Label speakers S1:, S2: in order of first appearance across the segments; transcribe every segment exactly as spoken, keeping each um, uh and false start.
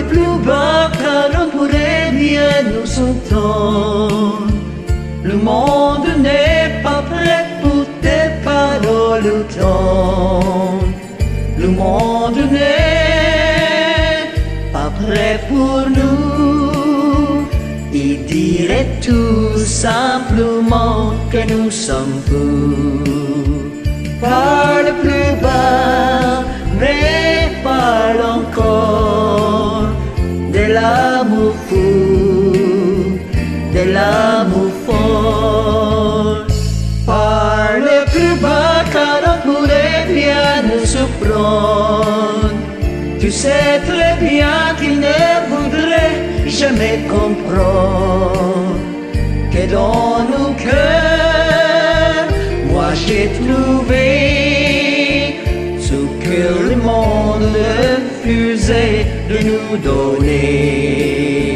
S1: plus bas car on pourrait bien nous entendre. Le monde n'est pas prêt pour tes paroles tendres. Le monde n'est pas prêt pour nous. Il dirait tout simplement que nous sommes fous. Parle plus bas, mais parle encore de l'amour fou, de l'amour fort. Parle plus bas car on pourrait bien nous surprendre. Tu sais très bien qu'il ne voudrait jamais comprendre que dans nos cœurs, moi j'ai trouvé ce que le monde refusait de nous donner.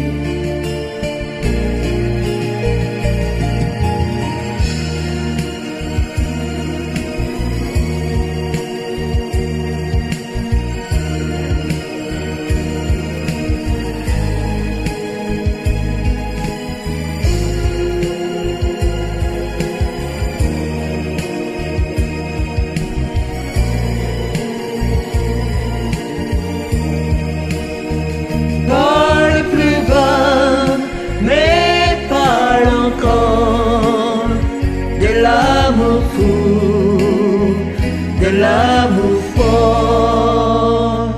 S1: L'amour fou, de l'amour fort.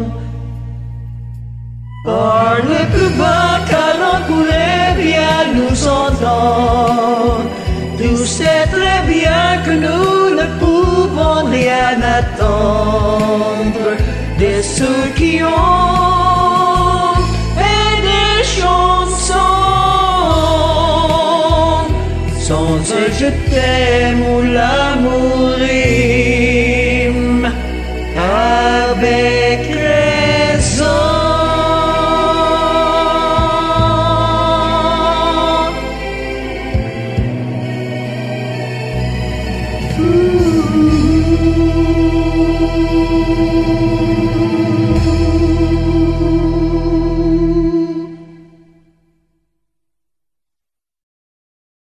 S1: Parle plus bas car on pourrait bien nous entendre. Tu sais très bien que nous ne pouvons rien attendre de ceux qui ont fait des chansons. Sans ce je t'aime ou l'amour.